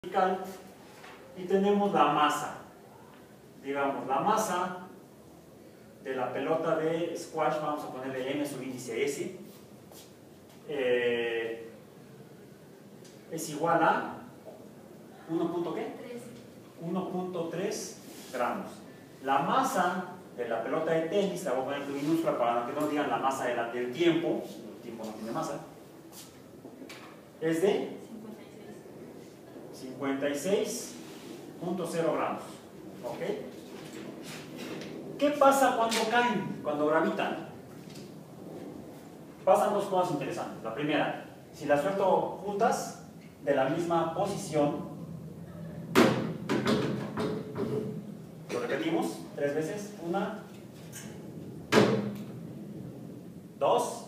y tenemos la masa. Digamos, la masa de la pelota de squash, vamos a ponerle m subíndice s, es igual a 1.3 gramos. La masa de la pelota de tenis, la voy a poner en minúscula para que no digan la masa del tiempo, el tiempo no tiene masa, es de 56.0 gramos. ¿Ok? ¿Qué pasa cuando caen, cuando gravitan? Pasan dos cosas interesantes. La primera, si las suelto juntas de la misma posición, lo repetimos 3 veces, 1, 2,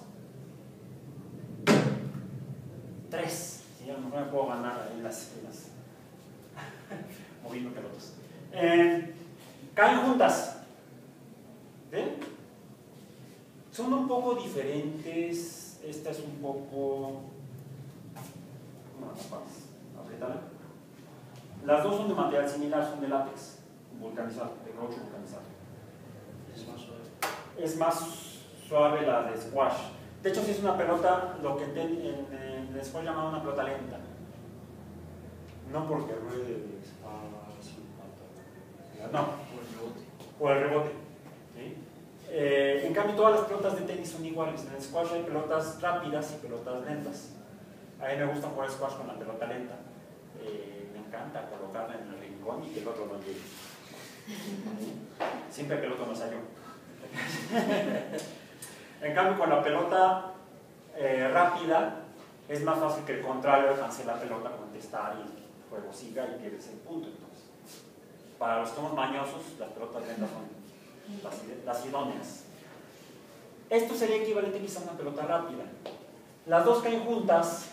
3. Si ya no me puedo ganar ahí las moviendo pelotas. Caen juntas. ¿Ven? Son un poco diferentes. Esta es un poco... Apriétala. Las dos son de material similar, son de látex vulcanizado, de caucho vulcanizado. Es más suave la de squash. De hecho, si es una pelota, lo que en el squash llamaba una pelota lenta. No porque ruede despacio, no, por el rebote. ¿Sí? En cambio, todas las pelotas de tenis son iguales. En el squash hay pelotas rápidas y pelotas lentas. A mí me gusta jugar squash con la pelota lenta. Me encanta colocarla en el rincón y que el otro no llegue. Siempre que el otro no salió. En cambio, con la pelota rápida, es más fácil que el contrario alcance la pelota, contestar y el juego siga y pierdes el punto. Entonces, para los que somos mañosos, las pelotas lentas son las idóneas. Esto sería equivalente quizá a una pelota rápida. Las dos caen juntas.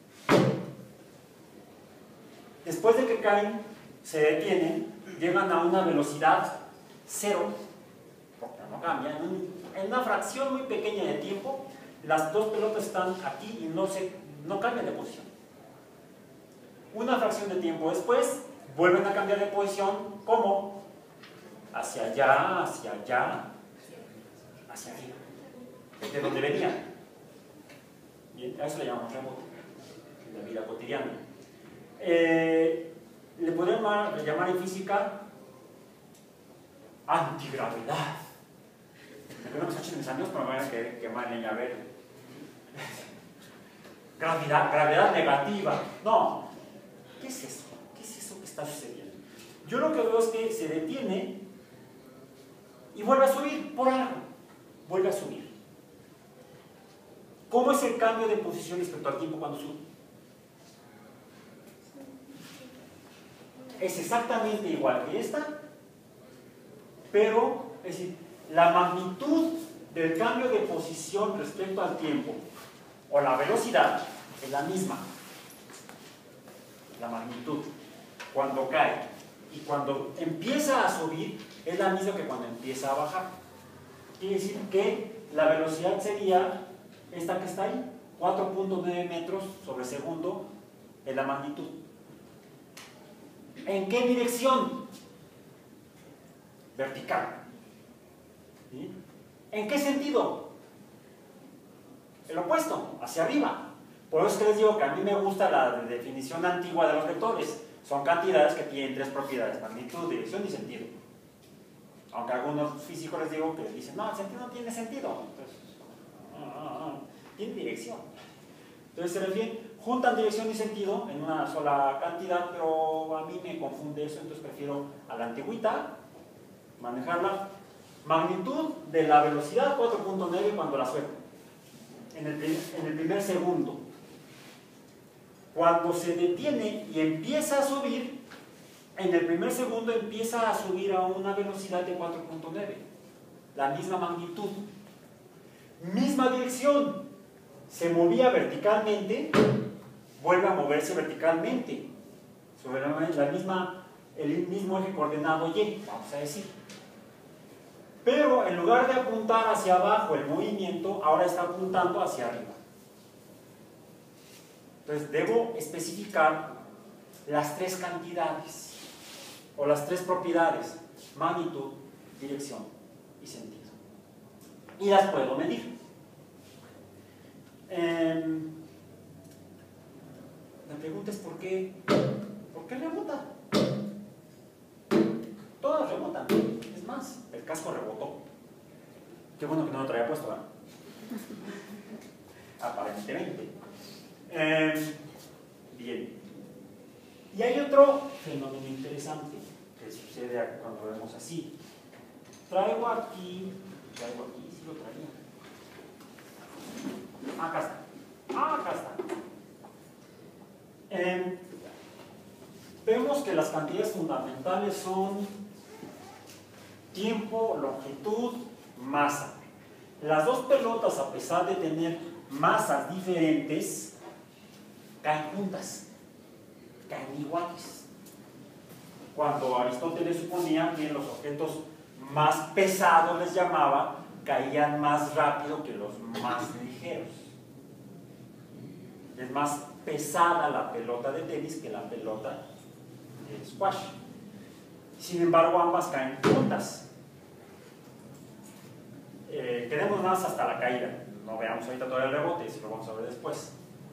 Después de que caen, se detienen, llegan a una velocidad cero, porque no cambia. En una fracción muy pequeña de tiempo, las dos pelotas están aquí y no cambian de posición. Una fracción de tiempo después, vuelven a cambiar de posición, ¿cómo? Hacia allá, hacia allá, hacia arriba, de donde venían. Bien, a eso le llamamos rebote en la vida cotidiana. Le podemos llamar en física antigravedad. No me escuchen mis amigos, pero me van a quemar leña verde. Gravedad negativa. No. ¿Qué es eso? ¿Qué es eso que está sucediendo? Yo lo que veo es que se detiene y vuelve a subir por algo. Vuelve a subir. ¿Cómo es el cambio de posición respecto al tiempo cuando sube? Es exactamente igual que esta, pero, es decir, la magnitud del cambio de posición respecto al tiempo o la velocidad es la misma. La magnitud cuando cae y cuando empieza a subir es la misma que cuando empieza a bajar. Quiere decir que la velocidad sería esta que está ahí, 4.9 metros sobre segundo es la magnitud. ¿En qué dirección? Vertical. ¿Sí? ¿En qué sentido? El opuesto, hacia arriba. Por eso es que les digo que a mí me gusta la definición antigua de los vectores. Son cantidades que tienen 3 propiedades: magnitud, dirección y sentido. Aunque a algunos físicos les digo que dicen, no, el sentido no tiene sentido. Entonces, tiene dirección. Entonces se refieren, juntan dirección y sentido en una sola cantidad, pero a mí me confunde eso, entonces prefiero a la antigüita manejarla. Magnitud de la velocidad 4.9 cuando la suelto en el primer segundo. Cuando se detiene y empieza a subir, en el primer segundo empieza a subir a una velocidad de 4.9, la misma magnitud, misma dirección. Se movía verticalmente, vuelve a moverse verticalmente sobre el mismo eje coordenado Y, vamos a decir. Pero en lugar de apuntar hacia abajo el movimiento, ahora está apuntando hacia arriba. Entonces debo especificar las tres cantidades o las tres propiedades: magnitud, dirección y sentido. Y las puedo medir. La pregunta es ¿por qué rebota? Todas rebotan. Es más, el casco rebotó. Qué bueno que no lo traía puesto, ¿verdad? Aparentemente. Bien. Y hay otro fenómeno interesante que sucede cuando vemos así. Traigo aquí, sí lo traía. Acá está. Vemos que las cantidades fundamentales son tiempo, longitud, masa. Las dos pelotas, a pesar de tener masas diferentes, caen juntas, caen iguales. Cuando Aristóteles suponía que los objetos más pesados, les llamaba, caían más rápido que los más ligeros. Es más pesada la pelota de tenis que la pelota de squash. Sin embargo, ambas caen juntas. Quedemos más hasta la caída. No veamos ahorita todo el rebote, si lo vamos a ver después.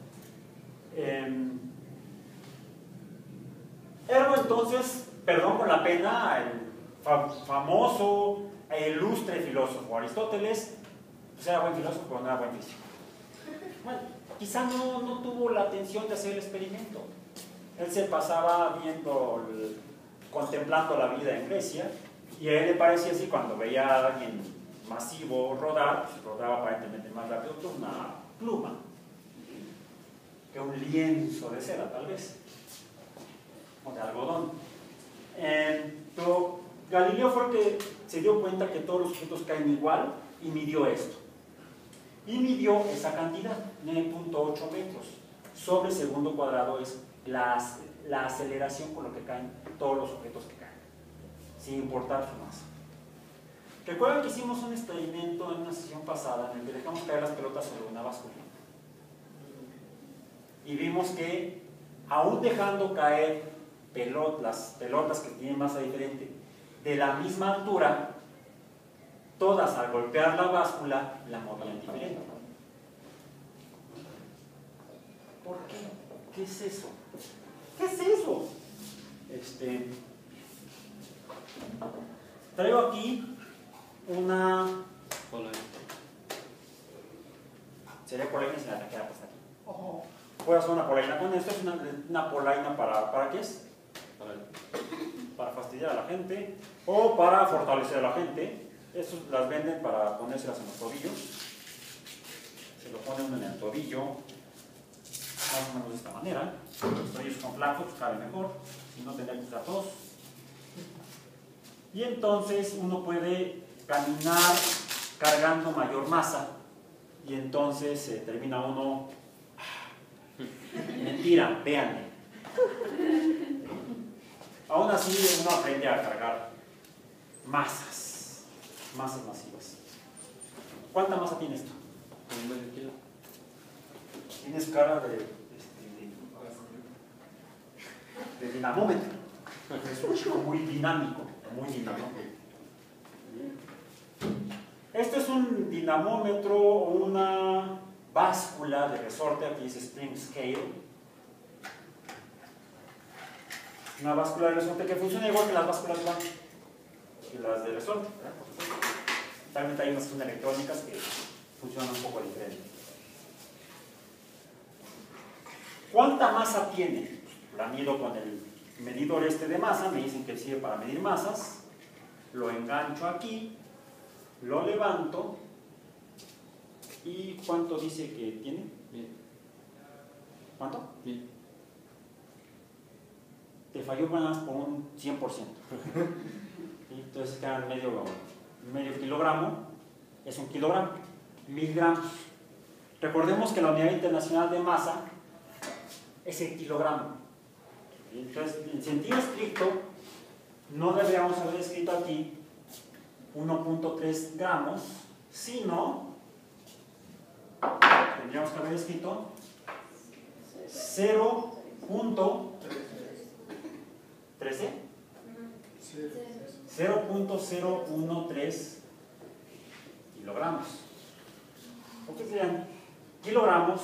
Ergo, entonces, perdón por la pena, el famoso e ilustre filósofo Aristóteles, pues era buen filósofo, pero no era buen físico. Bueno, quizá no tuvo la atención de hacer el experimento. Él se pasaba contemplando la vida en Grecia, y a él le parecía así cuando veía a alguien masivo rodar, pues rodaba aparentemente más rápido que una pluma, que un lienzo de seda, tal vez, o de algodón. Pero Galileo fue el que se dio cuenta que todos los objetos caen igual y midió esto. Y midió esa cantidad, 9.8 metros sobre segundo cuadrado, es la aceleración con lo que caen todos los objetos que caen, sin importar su masa. Recuerdan que hicimos un experimento en una sesión pasada en el que dejamos caer las pelotas sobre una báscula. Y vimos que, aún dejando caer las pelotas que tienen masa diferente de la misma altura, todas al golpear la báscula la movían diferente. ¿Por qué? ¿Qué es eso? ¿Qué es eso? Traigo aquí una polaina. Sería polaina si la queda puesta aquí. Puedo hacer una polaina con esto. Es una polaina ¿para qué es? Para fastidiar a la gente o para fortalecer a la gente. Estos las venden para ponérselas en los tobillos. Se lo pone uno en el tobillo, más o menos de esta manera. Los tobillos son flacos, pues cabe mejor. Si no, tendría que usar dos. Y entonces uno puede caminar cargando mayor masa. Y entonces termina uno. Mentira, véanme. Aún así uno aprende a cargar masas masivas. ¿Cuánta masa tiene esto? Medio kilo. Tienes cara de dinamómetro. Es un chico muy dinámico, Este es un dinamómetro o una báscula de resorte. Aquí dice spring scale. Una báscula de resorte que funciona igual que las básculas de banco y las de resorte, ¿verdad? Realmente hay unas que son electrónicas que funcionan un poco diferente. ¿Cuánta masa tiene? La mido con el medidor de masa. Me dicen que sirve para medir masas. Lo engancho aquí, lo levanto. ¿Y cuánto dice que tiene? Bien. ¿Cuánto? Bien. Te falló más por un 100%. Entonces quedan medio kilogramo, es un kilogramo, 1000 gramos. Recordemos que la unidad internacional de masa es el kilogramo. Entonces, en sentido estricto, no deberíamos haber escrito aquí 1.3 gramos, sino tendríamos que haber escrito 0.3 13. Sí. 0.013 kilogramos. ¿Por qué serían kilogramos?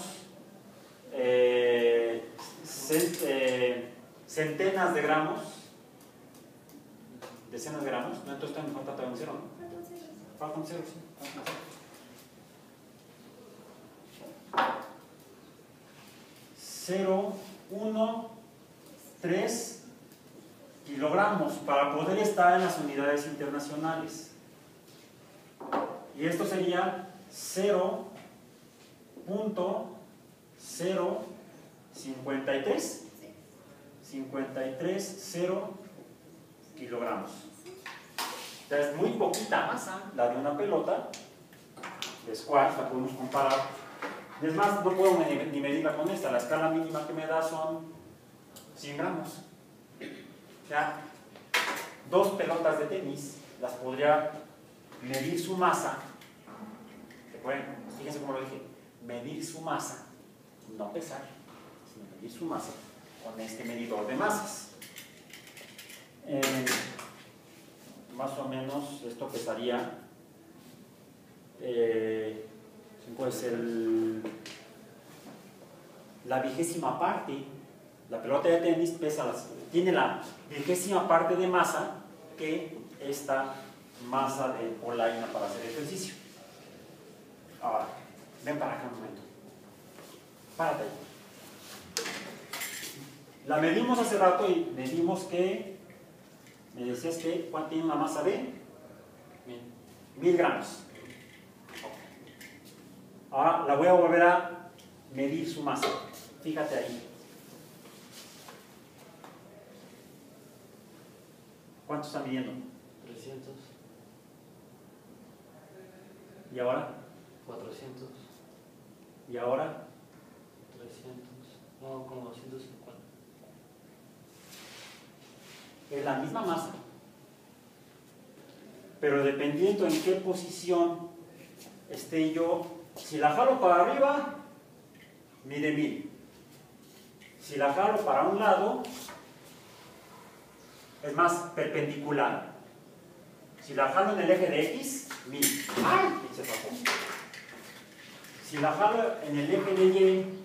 Centenas de gramos, decenas de gramos. No, entonces también falta todavía un cero, ¿no? Falta un cero, sí. Falta un cero. 0.13 kilogramos para poder estar en las unidades internacionales. Y esto sería 0.053 kilogramos. Es muy poquita masa la de una pelota de squash, la podemos comparar. Es más, no puedo ni medirla con esta, la escala mínima que me da son 100 gramos. O sea, 2 pelotas de tenis las podría medir su masa. ¿Recuerden? Fíjense cómo lo dije, medir su masa, no pesar, sino medir su masa con este medidor de masas. Más o menos esto pesaría, pues la 20ª parte. La pelota de tenis tiene la 20ª parte de masa que esta masa de polaina para hacer ejercicio. Ahora, ven para acá un momento. Párate ahí. La medimos hace rato y medimos que, me decías que, ¿cuánto tiene una masa de? 1000 gramos. Ahora la voy a volver a medir su masa. Fíjate ahí. ¿Cuánto está midiendo? 300. ¿Y ahora? 400. ¿Y ahora? 300. No, como 250. Es la misma masa. Pero dependiendo en qué posición esté yo, si la jalo para arriba, mide 1000. Si la jalo para un lado, es más perpendicular. Si la jalo en el eje de X, 1000. ¡Ay! Y se pasó. Si la jalo en el eje de Y,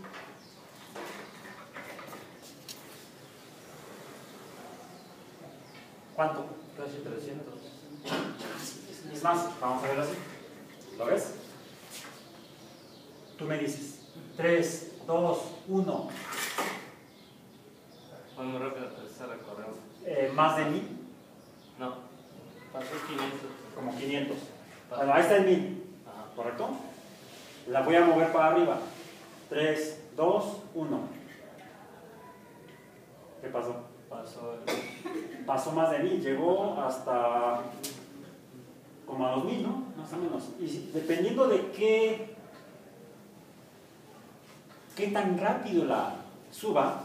¿cuánto? Casi 300. Es más, vamos a verlo así. ¿Lo ves? Tú me dices 3, 2, 1. Fue muy rápido ese recorrido. Más de 1000, No, pasó 500. como 500. Bueno, ahí está el 1000, Ajá. ¿correcto? La voy a mover para arriba. 3, 2, 1. ¿Qué pasó? Pasó más de 1000, llegó hasta como a 2000, ¿no? Más o menos. Y dependiendo de qué tan rápido la suba,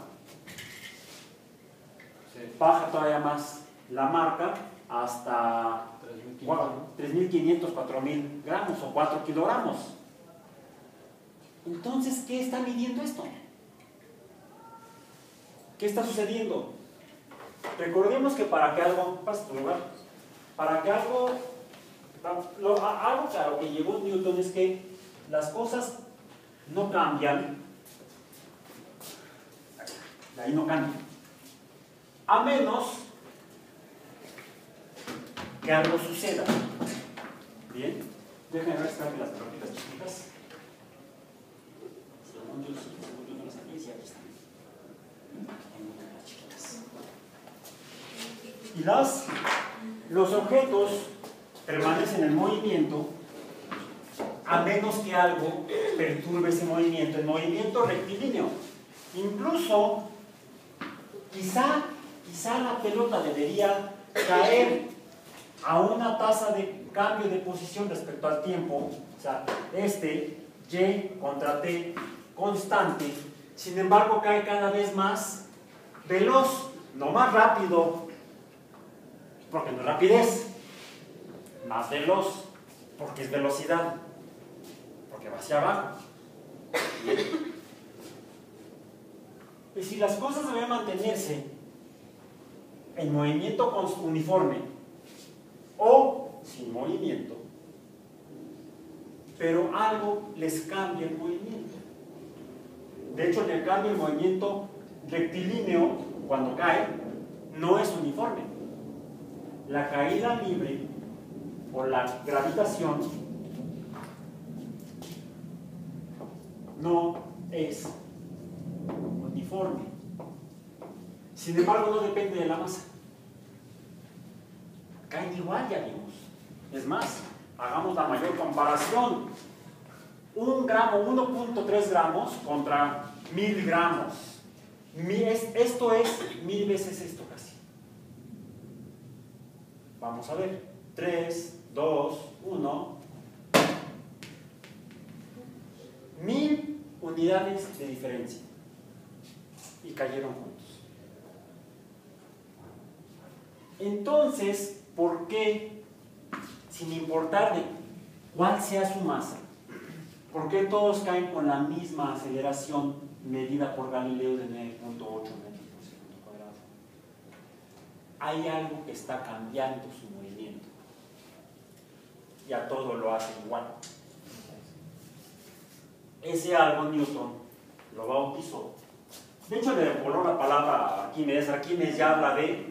Sí. baja todavía más la marca hasta 3.500, 4.000 gramos o 4 kilogramos. Entonces, ¿qué está midiendo esto? ¿Qué está sucediendo? Recordemos que para que algo, pasa tu lugar, para que algo claro que llegó Newton es que las cosas no cambian, ahí no cambian, a menos que algo suceda. Bien, déjenme ver si están las pelotitas chiquitas. Según yo no las sabía, sí, aquí están. Las chiquitas. Y los objetos permanecen en movimiento a menos que algo perturbe ese movimiento, el movimiento rectilíneo. Incluso, quizá la pelota debería caer a una tasa de cambio de posición respecto al tiempo, o sea, Y contra T constante, sin embargo cae cada vez más veloz, no más rápido, porque no es rapidez, más veloz, porque es velocidad, porque va hacia abajo. Bien. Y si las cosas deben mantenerse en movimiento uniforme o sin movimiento, pero algo les cambia el movimiento. De hecho, el cambio del movimiento rectilíneo cuando cae no es uniforme. La caída libre o la gravitación no es uniforme. Sin embargo, no depende de la masa. Caen igual, ya vimos. Es más, hagamos la mayor comparación. 1 gramo, 1.3 gramos contra 1000 gramos. Esto es 1000 veces esto casi. Vamos a ver. 3, 2, 1. 1000 unidades de diferencia. Y cayeron juntos. Entonces, ¿por qué, sin importar de cuál sea su masa, por qué todos caen con la misma aceleración medida por Galileo de 9.8 metros por segundo cuadrado? Hay algo que está cambiando su movimiento y a todo lo hace igual. Ese algo Newton lo bautizó. De hecho, le voló la palabra Arquímedes. Arquímedes ya habla de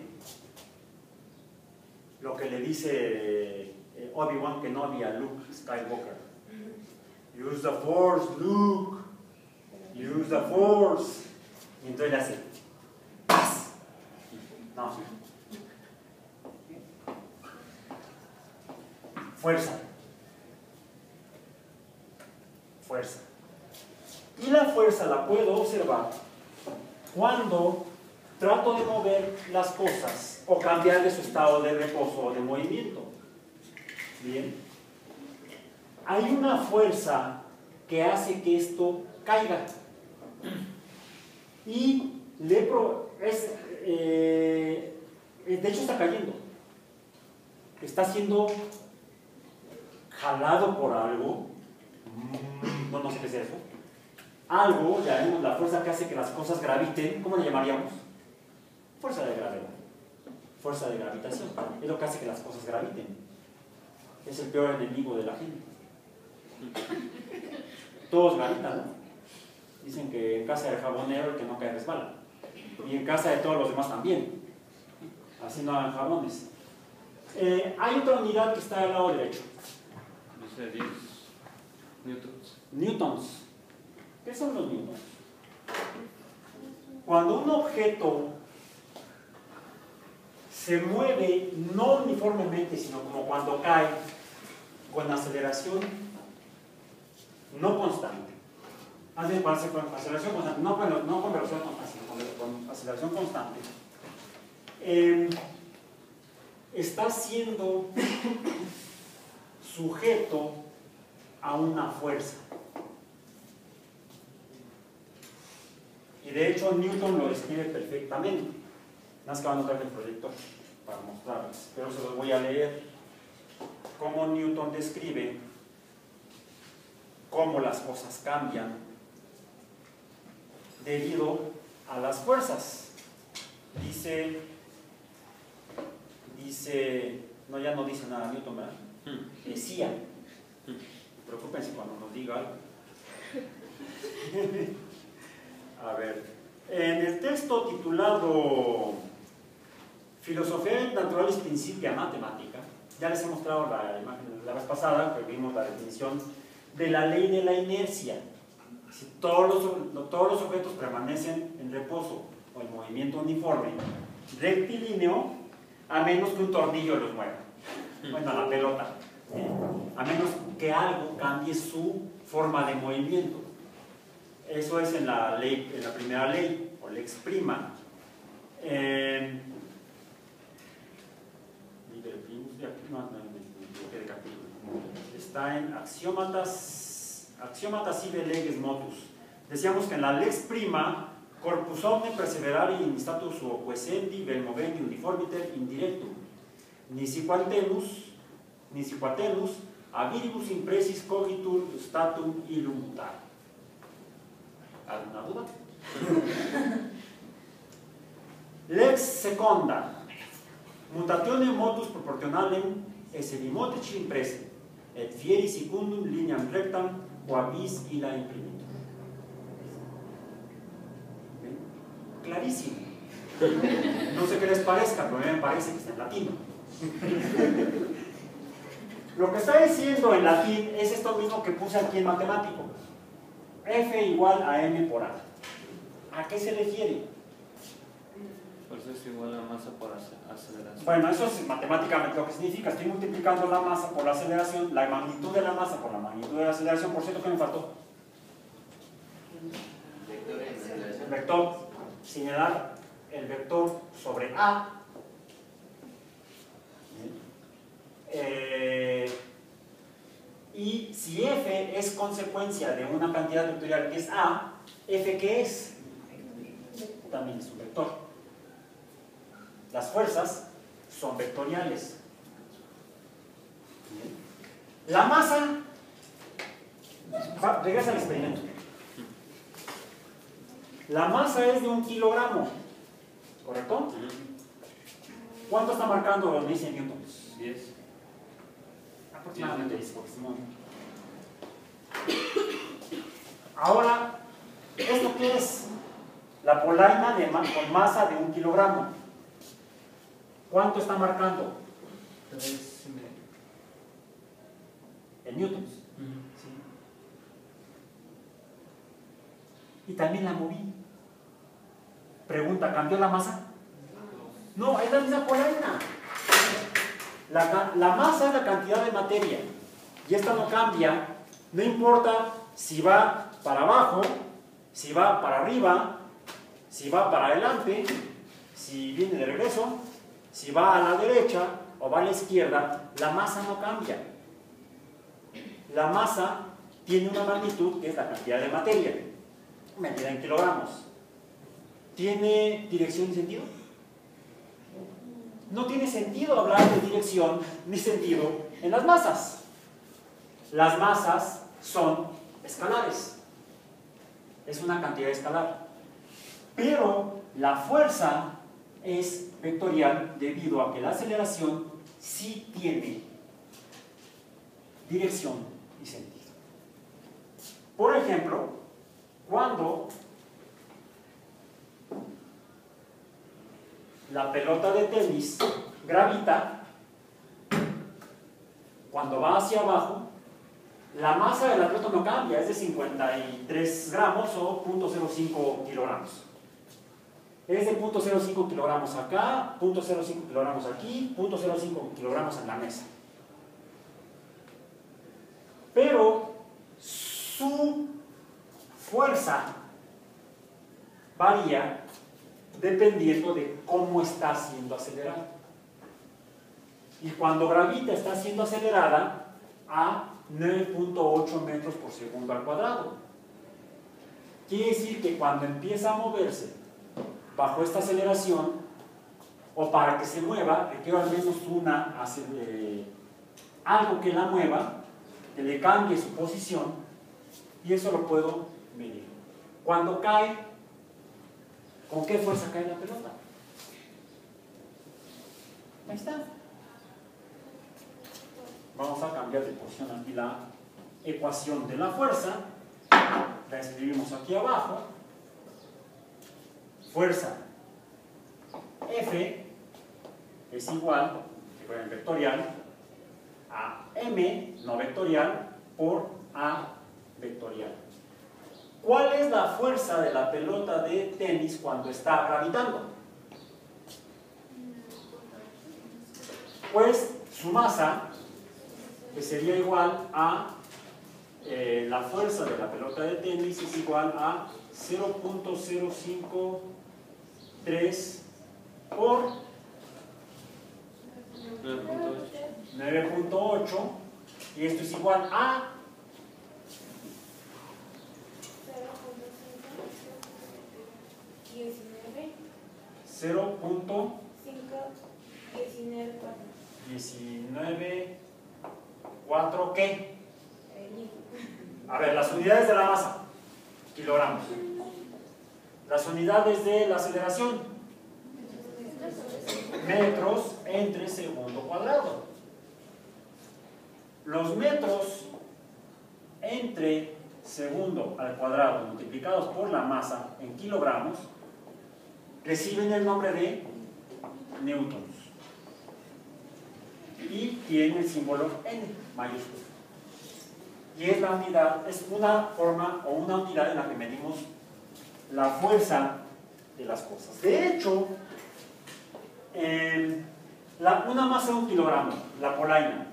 lo que le dice Obi-Wan Kenobi a Luke Skywalker. Use the Force, Luke. Use the Force. Y entonces le hace ¡paz! No. Fuerza. Fuerza. Y la fuerza la puedo observar cuando trato de mover las cosas o cambiar de su estado de reposo o de movimiento. Bien. Hay una fuerza que hace que esto caiga. Y de hecho está cayendo. Está siendo jalado por algo. No sé qué es eso. Algo, llamaremos la fuerza que hace que las cosas graviten. ¿Cómo le llamaríamos? Fuerza de gravedad. Fuerza de gravitación. Es lo que hace que las cosas graviten. Es el peor enemigo de la gente. Todos gravitan, ¿no? Dicen que en casa del jabonero el que no cae resbala. Y en casa de todos los demás también. Así no hagan jabones. Hay otra unidad que está al lado derecho. Dice 10 newtons. Newtons. ¿Qué son los newtons? Cuando un objeto se mueve no uniformemente, sino como cuando cae con aceleración no constante. Con aceleración constante, no con velocidad constante, sino con aceleración constante. Está siendo sujeto a una fuerza. Y de hecho Newton lo describe perfectamente. Nada más que van a traer el proyector para mostrarles, pero se los voy a leer cómo Newton describe cómo las cosas cambian debido a las fuerzas. No, ya no dice nada Newton, ¿verdad? Decía, preocúpense cuando nos diga algo. A ver, en el texto titulado Filosofía Naturales Principia Matemática, ya les he mostrado la imagen la vez pasada, que vimos la definición de la ley de la inercia. Si todos los objetos permanecen en reposo o en movimiento uniforme, rectilíneo, a menos que un tornillo los mueva. Bueno, la pelota. A menos que algo cambie su forma de movimiento. Eso es en la ley, en la primera ley, o lex prima. Está en Axiomatas sive leges motus. Decíamos que en la lex prima, corpus omne perseverare in status suo quiescendi vel movendi uniformiter indirectum. Nisi quatenus a viribus impresis cogitur statum illum mutar. ¿Alguna duda? Lex seconda. Mutatione motus proportionalem esse dimotrici imprese, et fieri secundum lineam rectam quabis illa imprimitur. Clarísimo. No sé qué les parezca, pero a mí me parece que está en latín. Lo que está diciendo en latín es esto mismo que puse aquí en matemático. F igual a m por a. ¿A qué se refiere? Fuerza es igual a masa por aceleración. Bueno, eso es matemáticamente lo que significa. Estoy multiplicando la masa por la aceleración, la magnitud de la masa por la magnitud de la aceleración. Por cierto, ¿qué me faltó? El vector. Señalar el vector sobre A. Y si F es consecuencia de una cantidad vectorial que es A, F ¿qué es? También es un vector. Las fuerzas son vectoriales. La masa, regresa al experimento. La masa es de 1 kilogramo, ¿correcto? ¿Cuánto está marcando lo dice Newton? 10. Aproximadamente 10, porque si no. Ahora, ¿esto qué es? La polaina con masa de 1 kilogramo. ¿Cuánto está marcando? 3,5. En newtons. ¿Sí? Y también la moví. Pregunta, ¿cambió la masa? No, es la misma polaina. La masa es la cantidad de materia. Y esta no cambia. No importa si va para abajo, si va para arriba, si va para adelante, si viene de regreso, si va a la derecha o va a la izquierda, la masa no cambia. La masa tiene una magnitud que es la cantidad de materia, medida en kilogramos. ¿Tiene dirección y sentido? No tiene sentido hablar de dirección ni sentido en las masas. Las masas son escalares. Es una cantidad escalar. Pero la fuerza es vectorial debido a que la aceleración sí tiene dirección y sentido. Por ejemplo, cuando la pelota de tenis gravita, cuando va hacia abajo, la masa de la pelota no cambia, es de 53 gramos o 0.05 kilogramos. Es de 0.05 kilogramos acá, 0.05 kilogramos aquí, 0.05 kilogramos en la mesa. Pero su fuerza varía dependiendo de cómo está siendo acelerada. Y cuando gravita está siendo acelerada a 9.8 metros por segundo al cuadrado. Quiere decir que cuando empieza a moverse bajo esta aceleración, o para que se mueva, requiere al menos algo que la mueva, que le cambie su posición, y eso lo puedo medir. Cuando cae, ¿con qué fuerza cae la pelota? Ahí está. Vamos a cambiar de posición aquí la ecuación de la fuerza. La escribimos aquí abajo. Fuerza F es igual, en vectorial, a M no vectorial por A vectorial. ¿Cuál es la fuerza de la pelota de tenis cuando está gravitando? Pues su masa, que sería igual a la fuerza de la pelota de tenis, es igual a 0.053 por 9.8, y esto es igual a 0.19.4 ¿qué? A ver, las unidades de la masa, kilogramos. Las unidades de la aceleración, metros. entre segundo cuadrado. Los metros entre segundo al cuadrado multiplicados por la masa en kilogramos reciben el nombre de newtons y tiene el símbolo N mayúsculo. Y es la unidad, es una forma o una unidad en la que medimos la fuerza de las cosas. De hecho, una masa de 1 kilogramo, la polaina.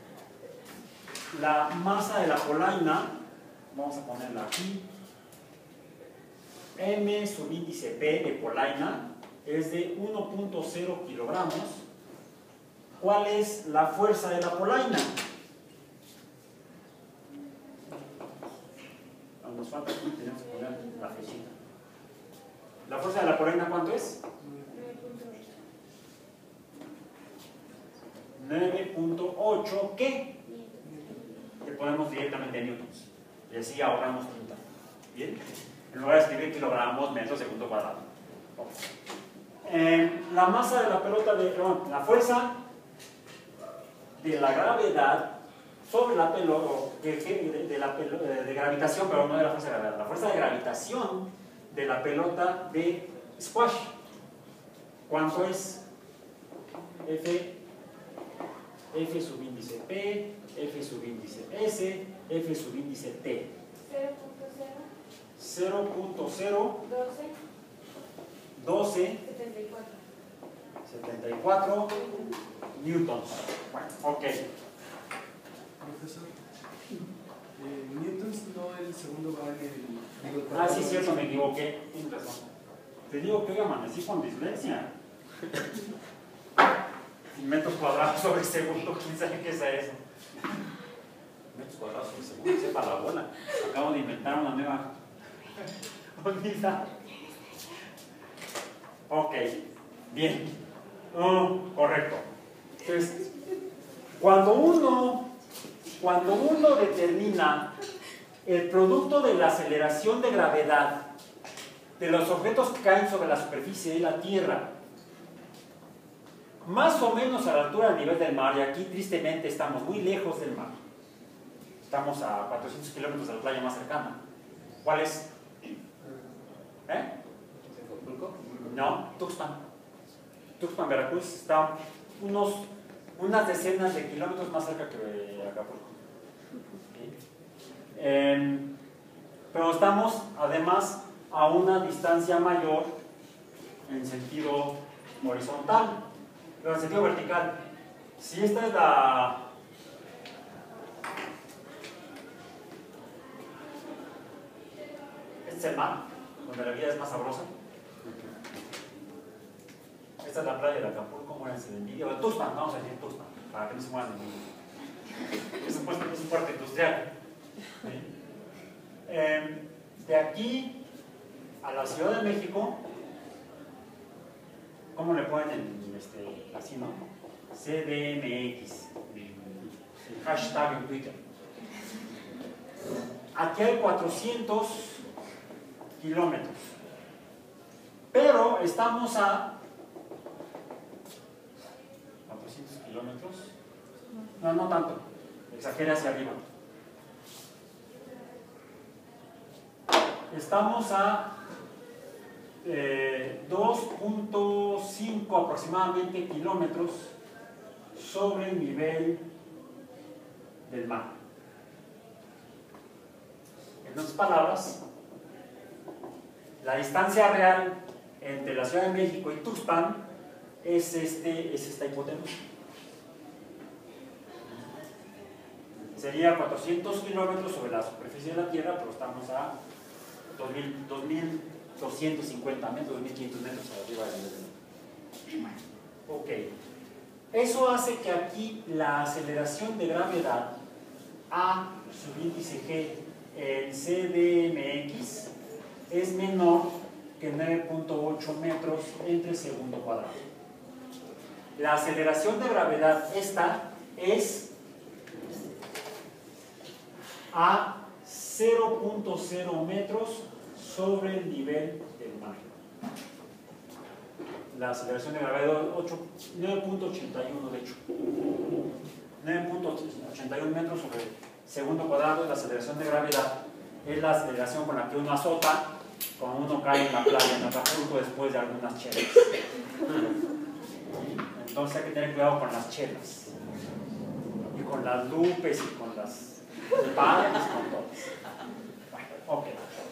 La masa de la polaina, vamos a ponerla aquí, M subíndice P de polaina es de 1.0 kilogramos. ¿Cuál es la fuerza de la polaina? Nos falta aquí, tenemos que poner la flechita. ¿La fuerza de la polaina cuánto es? 9.8, ¿qué? Que ponemos directamente en newtons. Y así ahorramos tinta. ¿Bien? En lugar de escribir kilogramos, metros, segundo cuadrado. La masa de la pelota la fuerza de la gravedad sobre la pelota, de gravitación, pero no de la fuerza de gravedad, la fuerza de gravitación de la pelota de squash. ¿Cuánto es? F subíndice P, F subíndice S, F subíndice T. 0.012 74 newtons. Bueno, ok. Profesor, newtons no el segundo va en el... Ah, sí, cierto, me equivoqué. Tienes razón. Te digo que hoy amanecí con dislexia. Metros cuadrados sobre segundo, ¿quién sabe qué es eso? Metros cuadrados sobre segundo, sepa la bola. Acabo de inventar una nueva unidad. Ok, bien. Correcto. Entonces, cuando uno determina el producto de la aceleración de gravedad de los objetos que caen sobre la superficie de la Tierra, más o menos a la altura del nivel del mar, y aquí tristemente estamos muy lejos del mar, estamos a 400 kilómetros de la playa más cercana. ¿Cuál es? No, Tuxpan. Tuxpan, Veracruz, está unas decenas de kilómetros más cerca que Acapulco. Pero estamos además a una distancia mayor en sentido horizontal, pero en sentido vertical. Si esta es este es el mar, donde la vida es más sabrosa. Esta es la playa de Acapulco, muéranse de envidia. O Tuxpan, vamos a decir Tuxpan, para que no se mueran de envidia. Es un puerto industrial. De aquí a la Ciudad de México, ¿cómo le ponen así, no? CDMX, el hashtag en Twitter. Aquí hay 400 kilómetros, pero estamos a 400 kilómetros, no tanto, exagera hacia arriba. Estamos a 2.5 aproximadamente kilómetros sobre el nivel del mar. En otras palabras, la distancia real entre la Ciudad de México y Tuxpan es esta hipotenusa. Sería 400 kilómetros sobre la superficie de la Tierra, pero estamos a 2.250 metros, 2.500 metros arriba del nivel del mar. Ok. Eso hace que aquí la aceleración de gravedad A subíndice G en CDMX es menor que 9.8 metros entre segundo cuadrado. La aceleración de gravedad esta es a 0.0 metros sobre el nivel del mar. la aceleración de gravedad 9.81 de hecho. 9.81 metros sobre segundo cuadrado es la aceleración de gravedad. Es la aceleración con la que uno azota cuando uno cae en la playa en Acapulco después de algunas chelas. Entonces hay que tener cuidado con las chelas. Y con las lupes y con las palas y con todas. Bueno, ok.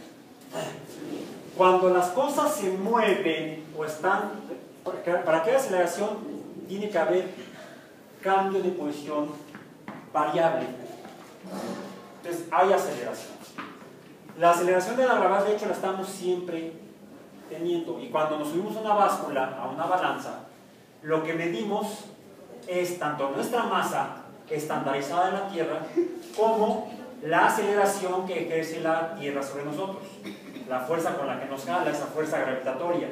Cuando las cosas se mueven o están, para que haya aceleración tiene que haber cambio de posición variable. Entonces hay aceleración. La aceleración de la gravedad de hecho la estamos siempre teniendo, y cuando nos subimos a una báscula, a una balanza, lo que medimos es tanto nuestra masa estandarizada en la Tierra como la aceleración que ejerce la Tierra sobre nosotros, la fuerza con la que nos jala, esa fuerza gravitatoria.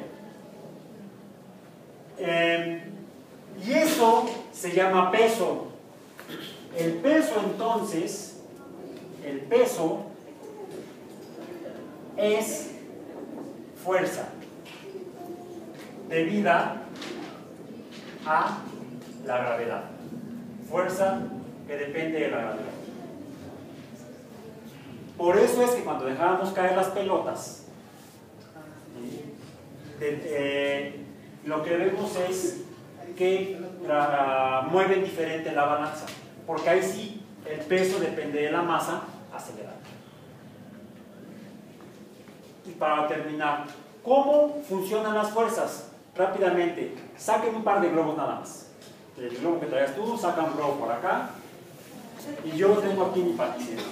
Y eso se llama peso. El peso entonces, el peso es fuerza debida a la gravedad. Fuerza que depende de la gravedad. Por eso es que cuando dejábamos caer las pelotas, lo que vemos es que mueven diferente la balanza, porque ahí sí el peso depende de la masa acelerada. Y para terminar, ¿cómo funcionan las fuerzas? Rápidamente, saquen un par de globos nada más. El globo que traías tú, saca un globo por acá, y yo tengo aquí mi patineta.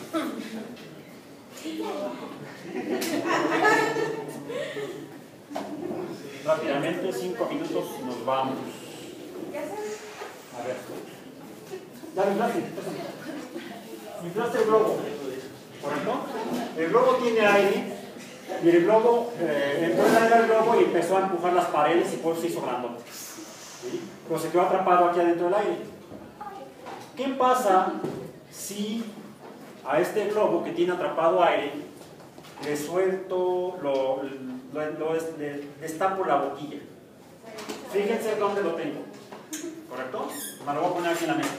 Rápidamente, 5 minutos y nos vamos. A ver. Dale, inflaste. Inflaste el globo. ¿Correcto? El globo tiene aire y el globo entró el aire al globo y empezó a empujar las paredes y por eso se hizo grandote. ¿Sí? Pero se quedó atrapado aquí adentro del aire. ¿Qué pasa si a este globo que tiene atrapado aire le suelto, le destapo la boquilla? Fíjense dónde lo tengo. ¿Correcto? Me lo voy a poner aquí en la mesa.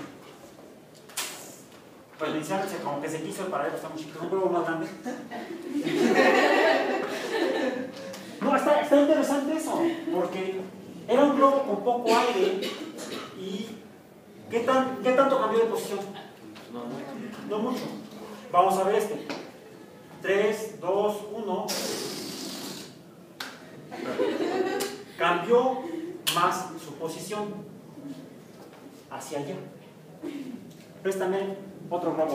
Pues inicialmente como que se quiso para él, está muy chiquito, un globo más grande. No, está interesante eso, porque era un globo con poco aire y ¿qué tanto cambió de posición? No mucho. Vamos a ver este. 3, 2, 1. Cambió más su posición hacia allá. Préstame otro globo.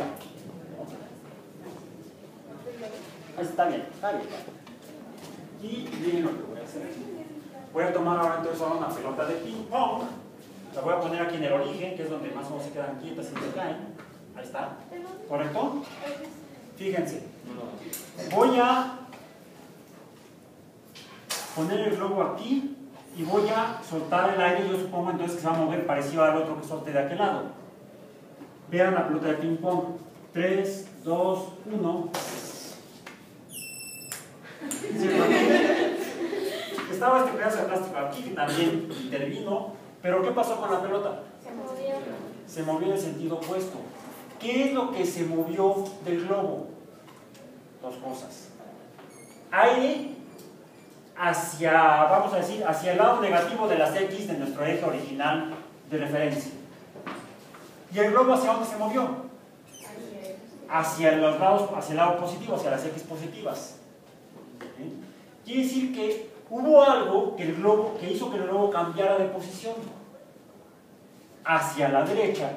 Está bien, está bien. Y miren lo que voy a hacer. Voy a tomar ahora entonces una pelota de ping pong. La voy a poner aquí en el origen, que es donde más o menos se quedan quietas y se caen. Ahí está. ¿Correcto? Fíjense. Voy a poner el globo aquí y voy a soltar el aire. Yo supongo entonces que se va a mover parecido al otro que solte de aquel lado. Vean la pelota de ping pong. 3, 2, 1. Estaba este pedazo de plástico aquí que también intervino, pero ¿qué pasó con la pelota? Se movió en el sentido opuesto. ¿Qué es lo que se movió del globo? Dos cosas. Aire hacia, vamos a decir, hacia el lado negativo de las X de nuestro eje original de referencia. ¿Y el globo hacia dónde se movió? Hacia los lados, hacia el lado positivo, hacia las X positivas. ¿Sí? Quiere decir que hubo algo que hizo que el globo cambiara de posición hacia la derecha,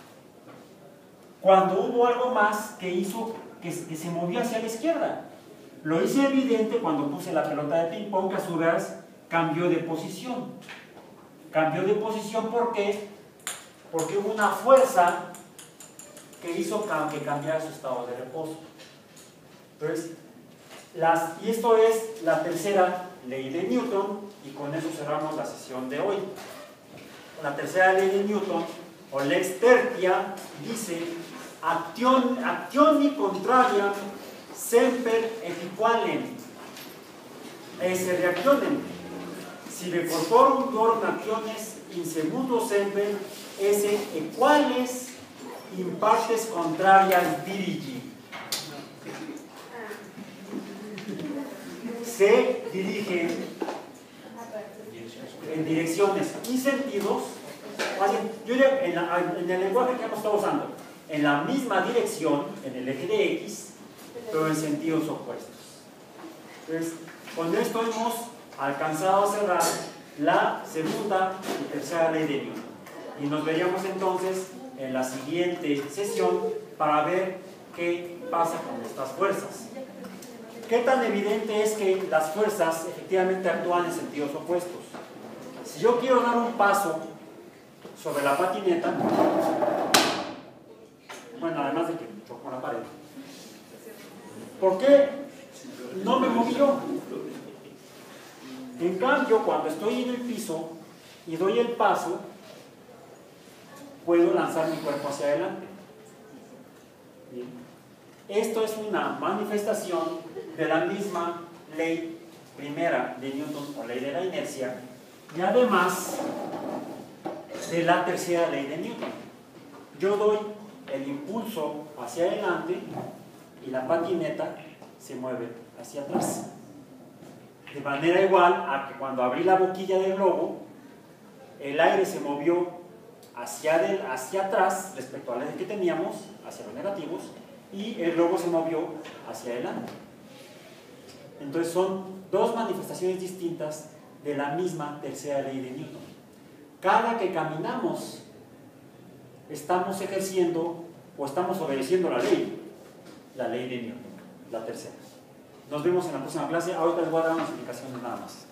cuando hubo algo más que hizo que se movió hacia la izquierda. Lo hice evidente cuando puse la pelota de ping pong, que a su vez cambió de posición. Cambió de posición, ¿por qué? Porque hubo una fuerza que hizo que cambiara su estado de reposo. Entonces, y esto es la tercera ley de Newton, y con eso cerramos la sesión de hoy. La tercera ley de Newton, o lex tertia, dice: actioni contrariam semper equivalem esse reactionem. Si corporum duorum actiones in semundo semper esse equales in partes contrarias dirigi. Se dirigen en direcciones y sentidos, yo diría, en el lenguaje que hemos estado usando, en la misma dirección, en el eje de X, pero en sentidos opuestos. Entonces, con esto hemos alcanzado a cerrar la segunda y tercera ley de Newton. Y nos veríamos entonces en la siguiente sesión para ver qué pasa con estas fuerzas. ¿Qué tan evidente es que las fuerzas efectivamente actúan en sentidos opuestos? Si yo quiero dar un paso sobre la patineta, bueno, además de que choco con la pared, ¿por qué no me moví yo? En cambio, cuando estoy en el piso y doy el paso, puedo lanzar mi cuerpo hacia adelante. Bien. Esto es una manifestación de la misma ley primera de Newton o ley de la inercia y además de la tercera ley de Newton. Yo doy el impulso hacia adelante y la patineta se mueve hacia atrás. De manera igual a que cuando abrí la boquilla del globo, el aire se movió hacia atrás respecto al eje que teníamos, hacia los negativos, y el globo se movió hacia adelante. Entonces son dos manifestaciones distintas de la misma tercera ley de Newton. Cada que caminamos, estamos ejerciendo o estamos obedeciendo la ley de Newton, la tercera. Nos vemos en la próxima clase. Ahorita les voy a dar unas explicaciones nada más.